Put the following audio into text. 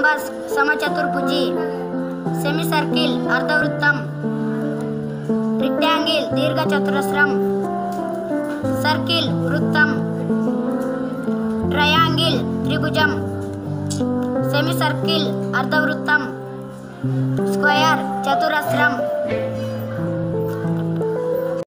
రంబస్ సమచతుర్భుజి, semi circle అర్ధవృత్తం, rectangle దీర్ఘచతురస్రం, సర్కిల్ వృత్తం, ట్రయాంగిల్ త్రిభుజం, సెమీ సర్కిల్ అర్ధవృత్తం, స్క్వేర్ చతురస్రం,